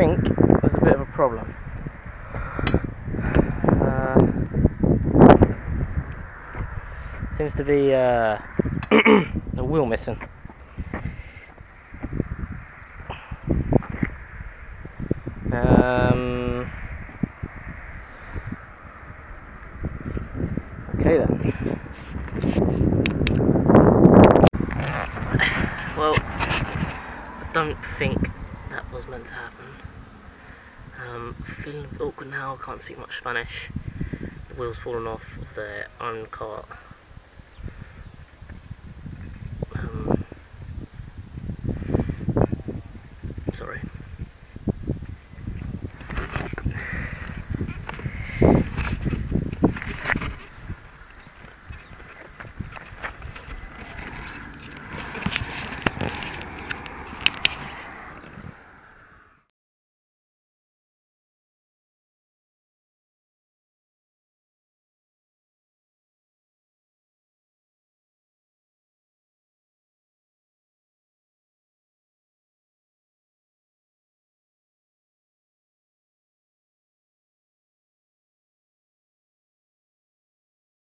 think there's a bit of a problem. Seems to be a wheel missing. Okay then. Well, I don't think that was meant to happen. Feeling a bit awkward now, I can't speak much Spanish. The wheel's fallen off of the own cart.